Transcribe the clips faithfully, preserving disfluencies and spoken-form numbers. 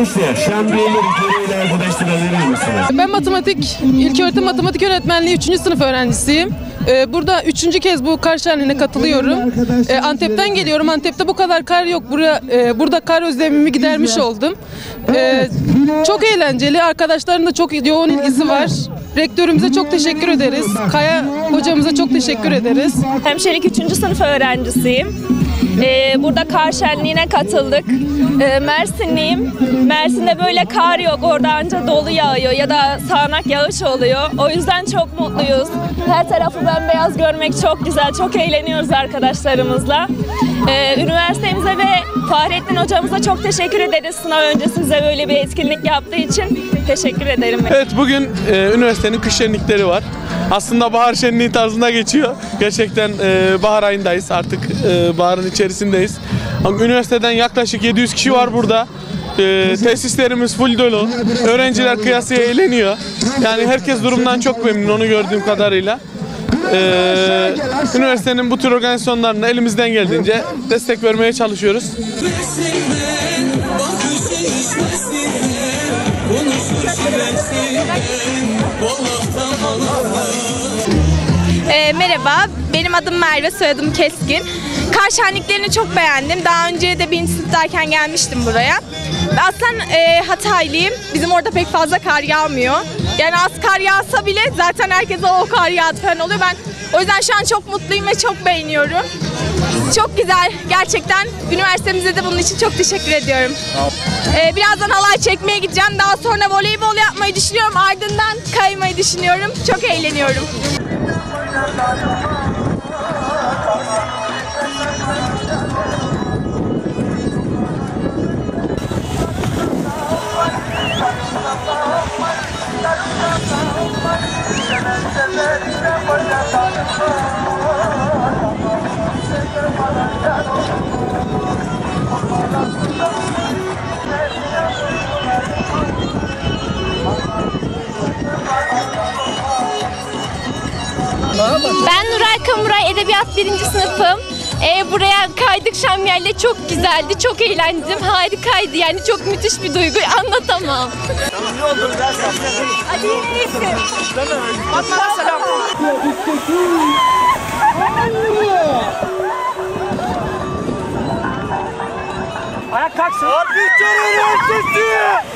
Gençler, şampiyeleri konuğuyla arkadaşlarına misiniz? Ben matematik, ilköğretim matematik öğretmenliği üçüncü sınıf öğrencisiyim. Burada üçüncü kez bu kar şenliğine katılıyorum. Antep'ten geliyorum. Antep'te bu kadar kar yok. Buraya, burada kar özlemimi gidermiş oldum. Çok eğlenceli. Arkadaşların da çok yoğun ilgisi var. Rektörümüze çok teşekkür ederiz. Kaya hocamıza çok teşekkür ederiz. Hemşirelik üçüncü sınıf öğrencisiyim. Ee, burada kar şenliğine katıldık. Ee, Mersinliyim. Mersin'de böyle kar yok. Orada ancak dolu yağıyor ya da sağanak yağış oluyor. O yüzden çok mutluyuz. Her tarafı bembeyaz görmek çok güzel. Çok eğleniyoruz arkadaşlarımızla. Ee, üniversitemize ve Fahrettin hocamıza çok teşekkür ederiz. Sınav öncesi size böyle bir etkinlik yaptığı için teşekkür ederim. Evet, bugün e, üniversitenin kış şenlikleri var. Aslında bahar şenliği tarzında geçiyor. Gerçekten e, bahar ayındayız. Artık e, baharın içerisindeyiz. Üniversiteden yaklaşık yedi yüz kişi var burada. E, tesislerimiz full dolu. Öğrenciler kıyasıya eğleniyor. Yani herkes durumdan çok memnun, onu gördüğüm kadarıyla. Ee, üniversitenin bu tür organizasyonlarına elimizden geldiğince destek vermeye çalışıyoruz. E, merhaba, benim adım Merve, soyadım Keskin. Kar şenliklerini çok beğendim. Daha önce de birinci sınıftayken gelmiştim buraya. Aslında e, Hataylıyım. Bizim orada pek fazla kar yağmıyor. Yani az kar yağsa bile zaten herkese o kar yağdı falan oluyor. Ben o yüzden şu an çok mutluyum ve çok beğeniyorum. Çok güzel. Gerçekten üniversitemize de bunun için çok teşekkür ediyorum. Ee, birazdan halay çekmeye gideceğim. Daha sonra voleybol yapmayı düşünüyorum. Ardından kaymayı düşünüyorum. Çok eğleniyorum. Ben Nuray Kamuray, Edebiyat birinci sınıfım. Ee, buraya kaydık Şamyer'le, çok güzeldi, çok eğlendim, harikaydı. Yani çok müthiş bir duygu, anlatamam. Hadi iyisin. Fatma selam. Ayak kalksın. Artistler Üniversitesi!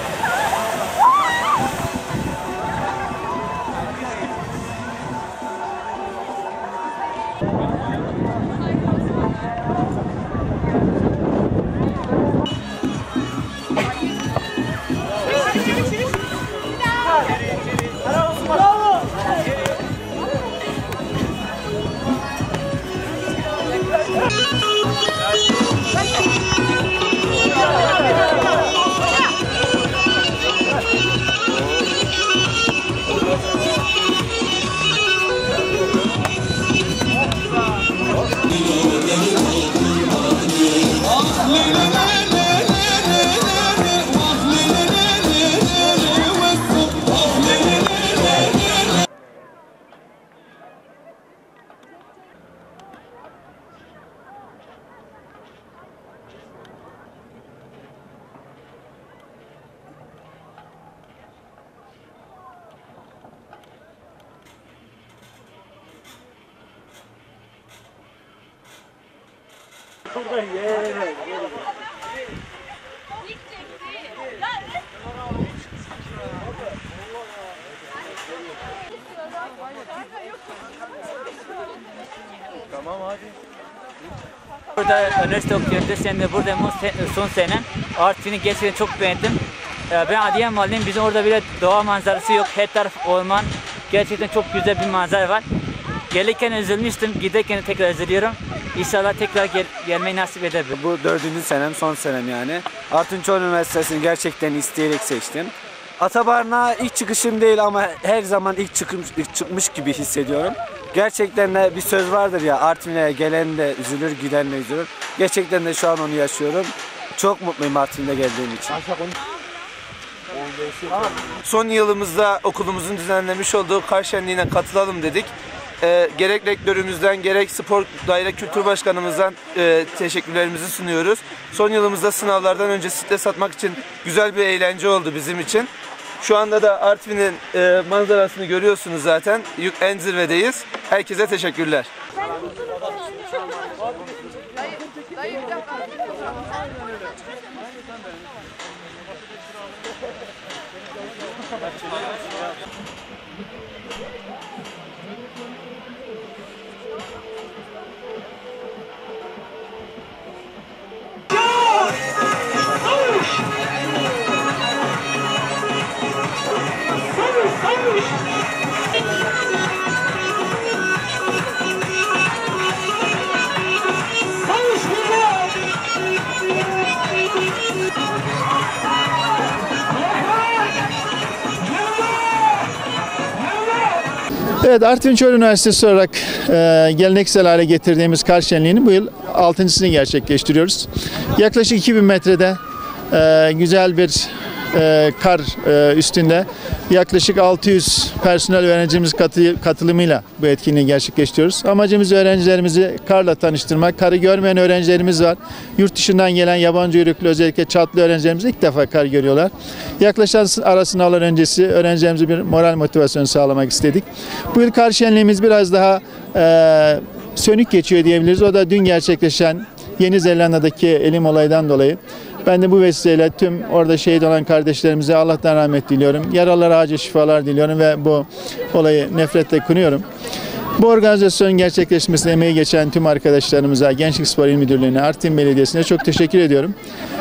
Burada ye. Tamam hadi. Burada üniversite okuyorum. Sen de burada son sene. Artvin'i gerçekten çok beğendim. Ben Adıyamanlıyım. Bizim orada bile doğa manzarası yok. Her taraf orman. Gerçekten çok güzel bir manzara var. Gelirken üzülmüştüm. Giderken tekrar üzülüyorum. İnşallah tekrar gel gelmeyi nasip eder. Bu dördüncü senem, son senem yani. Artunçoğlu Üniversitesi'ni gerçekten isteyerek seçtim. Atabarı'na ilk çıkışım değil ama her zaman ilk, çıkmış, ilk çıkmış gibi hissediyorum. Gerçekten de bir söz vardır ya, Artvin'e gelen de üzülür, giden de üzülür. Gerçekten de şu an onu yaşıyorum. Çok mutluyum Artvin'de geldiğim için. Son yılımızda okulumuzun düzenlemiş olduğu kar şenliğine katılalım dedik. e, gerek rektörümüzden gerek spor daire kültür başkanımızdan e, teşekkürlerimizi sunuyoruz. Son yılımızda sınavlardan önce stres atmak için güzel bir eğlence oldu bizim için. Şu anda da Artvin'in e, manzarasını görüyorsunuz zaten. En zirvedeyiz. Herkese teşekkürler. Evet, Artvin Çorlu Üniversitesi olarak e, geleneksel hale getirdiğimiz kar şenliğini bu yıl altıncısını gerçekleştiriyoruz. Yaklaşık iki bin metrede e, güzel bir e, kar e, üstünde yaklaşık altı yüz personel öğrencimiz katı, katılımıyla bu etkinliği gerçekleştiriyoruz. Amacımız öğrencilerimizi karla tanıştırmak. Karı görmeyen öğrencilerimiz var. Yurt dışından gelen yabancı uyruklu, özellikle Çatlı öğrencilerimiz ilk defa kar görüyorlar. Yaklaşan ara sınavlar öncesi öğrencilerimize bir moral motivasyonu sağlamak istedik. Bu yıl kar şenliğimiz biraz daha e, sönük geçiyor diyebiliriz. O da dün gerçekleşen Yeni Zelanda'daki elim olaydan dolayı. Ben de bu vesileyle tüm orada şehit olan kardeşlerimize Allah'tan rahmet diliyorum. Yaralılara acil şifalar diliyorum ve bu olayı nefretle kınıyorum. Bu organizasyonun gerçekleşmesine emeği geçen tüm arkadaşlarımıza, Gençlik Spor İl Müdürlüğü'ne, Artvin Belediyesi'ne çok teşekkür ediyorum.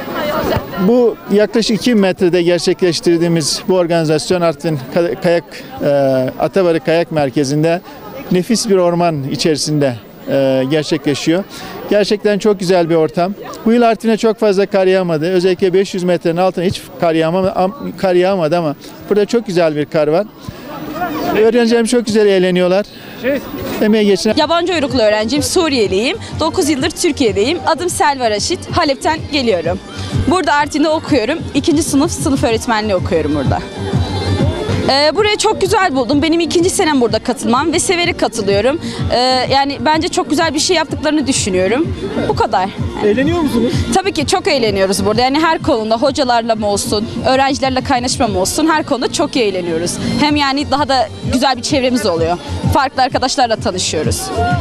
Bu yaklaşık iki metrede gerçekleştirdiğimiz bu organizasyon Artvin Kayak e, Atabarı Kayak Merkezi'nde nefis bir orman içerisinde e, gerçekleşiyor. Gerçekten çok güzel bir ortam. Bu yıl Artvin'e çok fazla kar yağmadı. Özellikle beş yüz metrenin altına hiç kar yağmadı, kar yağmadı ama burada çok güzel bir kar var. Öğrencilerim çok güzel eğleniyorlar. Emeğe geçen... Yabancı uyruklu öğrenciyim, Suriyeliyim. dokuz yıldır Türkiye'deyim. Adım Selva Raşit. Halep'ten geliyorum. Burada Artvin'de okuyorum. İkinci sınıf sınıf öğretmenliği okuyorum burada. Ee, burayı çok güzel buldum. Benim ikinci senem burada katılmam ve severek katılıyorum. Ee, yani bence çok güzel bir şey yaptıklarını düşünüyorum. Bu kadar. Yani, eğleniyor musunuz? Tabii ki çok eğleniyoruz burada. Yani her konuda hocalarla mı olsun, öğrencilerle kaynaşma mı olsun, her konuda çok iyi eğleniyoruz. Hem yani daha da güzel bir çevremiz oluyor. Farklı arkadaşlarla tanışıyoruz.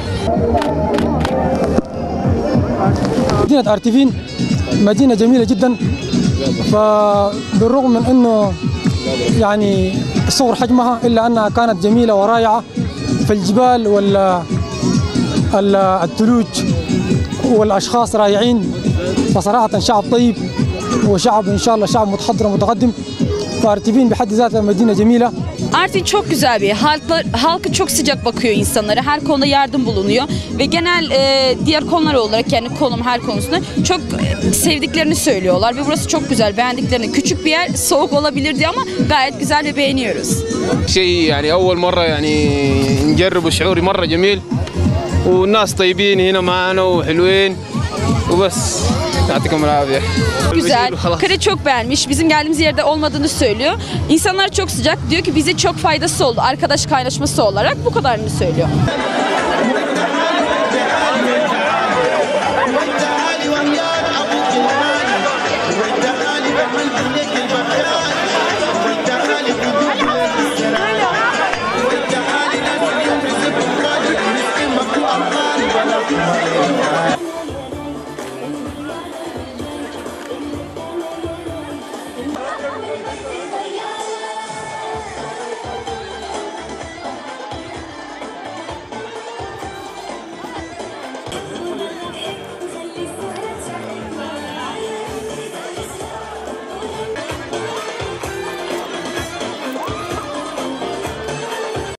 مدينة أرتفين مدينة جميلة جدا فبالرغم من أنه يعني صغر حجمها إلا أنها كانت جميلة ورائعة فالجبال والثلوج والأشخاص رائعين فصراحة شعب طيب وشعب إن شاء الله شعب متحضر ومتقدم فأرتفين بحد ذاتها مدينة جميلة. Artvin çok güzel bir yer. Halklar, halkı çok sıcak bakıyor insanlara. Her konuda yardım bulunuyor. Ve genel e, diğer konular olarak yani konum her konusunda çok e, sevdiklerini söylüyorlar. Ve burası çok güzel, beğendiklerini. Küçük bir yer, soğuk olabilirdi ama gayet güzel ve beğeniyoruz. شيء يعني أول مرة يعني نجرب وشعوري مرة جميل والناس طيبين هنا معنا وحلوين وبس. يعطيكم العافية. Güzel. Kare çok beğenmiş. Bizim geldiğimiz yerde olmadığını söylüyor. İnsanlar çok sıcak. Diyor ki bize çok faydası oldu. Arkadaş kaynaşması olarak bu kadarını söylüyor.